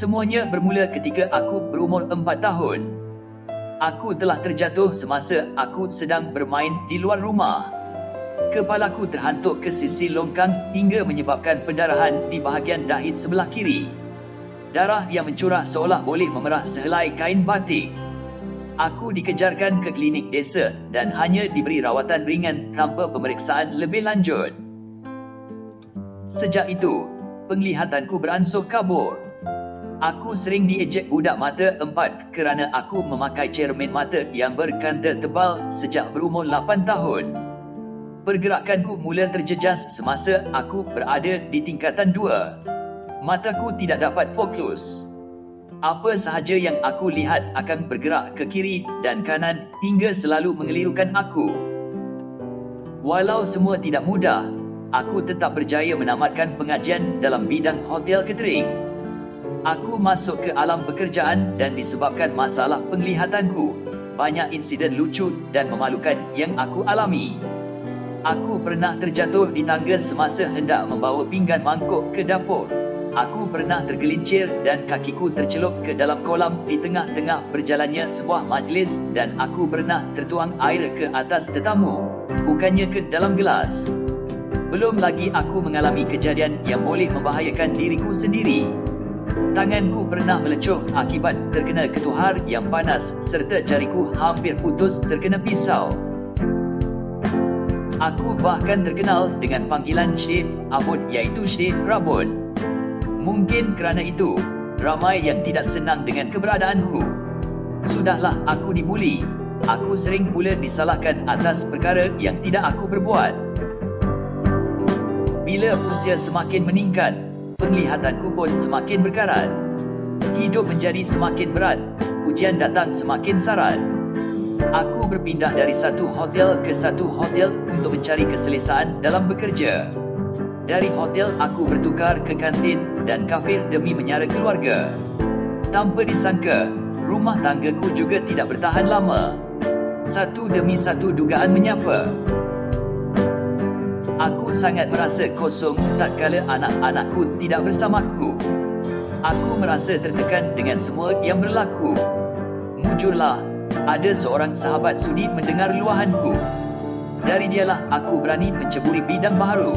Semuanya bermula ketika aku berumur 4 tahun. Aku telah terjatuh semasa aku sedang bermain di luar rumah. Kepalaku terhantuk ke sisi longkang hingga menyebabkan pendarahan di bahagian dahi sebelah kiri. Darah yang mencurah seolah boleh memerah sehelai kain batik. Aku dikejarkan ke klinik desa dan hanya diberi rawatan ringan tanpa pemeriksaan lebih lanjut. Sejak itu, penglihatanku beransur kabur. Aku sering diejek budak mata 4 kerana aku memakai cermin mata yang berkanta tebal sejak berumur 8 tahun. Pergerakanku mula terjejas semasa aku berada di tingkatan 2. Mataku tidak dapat fokus. Apa sahaja yang aku lihat akan bergerak ke kiri dan kanan hingga selalu mengelirukan aku. Walau semua tidak mudah, aku tetap berjaya menamatkan pengajian dalam bidang hotel catering. Aku masuk ke alam pekerjaan dan disebabkan masalah penglihatanku, banyak insiden lucu dan memalukan yang aku alami. Aku pernah terjatuh di tangga semasa hendak membawa pinggan mangkuk ke dapur. Aku pernah tergelincir dan kakiku tercelup ke dalam kolam di tengah-tengah berjalannya sebuah majlis dan aku pernah tertuang air ke atas tetamu, bukannya ke dalam gelas. Belum lagi aku mengalami kejadian yang boleh membahayakan diriku sendiri. Tanganku pernah melecuh akibat terkena ketuhar yang panas serta jariku hampir putus terkena pisau. Aku bahkan terkenal dengan panggilan Syekh Abud iaitu Syekh Rabun. Mungkin kerana itu, ramai yang tidak senang dengan keberadaanku. Sudahlah aku dibuli. Aku sering pula disalahkan atas perkara yang tidak aku berbuat. Bila usia semakin meningkat, penglihatanku pun semakin berkarat. Hidup menjadi semakin berat, ujian datang semakin sarat. Aku berpindah dari satu hotel ke satu hotel untuk mencari keselesaan dalam bekerja. Dari hotel aku bertukar ke kantin dan kafe demi menyara keluarga. Tanpa disangka, rumah tanggaku juga tidak bertahan lama. Satu demi satu dugaan menyapa. Aku sangat merasa kosong tatkala anak-anakku tidak bersamaku. Aku merasa tertekan dengan semua yang berlaku. Mujurlah, ada seorang sahabat sudi mendengar luahanku. Dari dialah aku berani menceburi bidang baharu.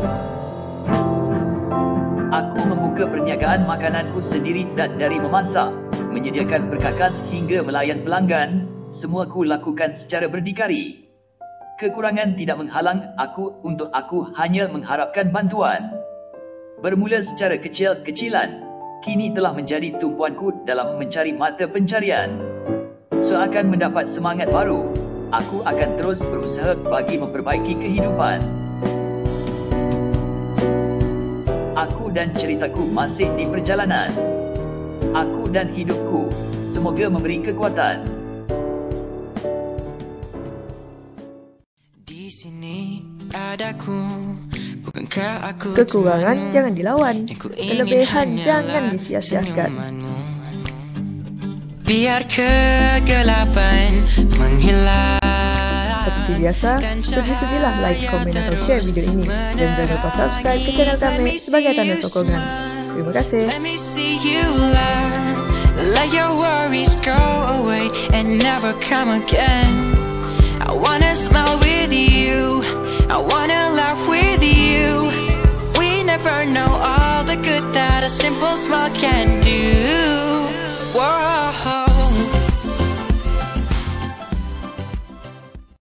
Aku membuka perniagaan makananku sendiri dan dari memasak, menyediakan perkakas hingga melayan pelanggan, semua ku lakukan secara berdikari. Kekurangan tidak menghalang aku untuk aku hanya mengharapkan bantuan. Bermula secara kecil-kecilan, kini telah menjadi tumpuanku dalam mencari mata pencarian. Seakan mendapat semangat baru, aku akan terus berusaha bagi memperbaiki kehidupan. Aku dan ceritaku masih di perjalanan. Aku dan hidupku, semoga memberi kekuatan. Di sini adaku, bukankah aku kekurangan jangan dilawan, kelebihan jangan disia-siakan. Biar kegelapan menghilang. Seperti biasa, sedih-sedihlah like, komen atau share video ini dan jangan lupa subscribe ke channel kami sebagai tanda sokongan. Terima kasih. Let me see you laugh, let your worries go away and never come again. I wanna smile with you, I wanna laugh with you. We never know all the good that a simple smile can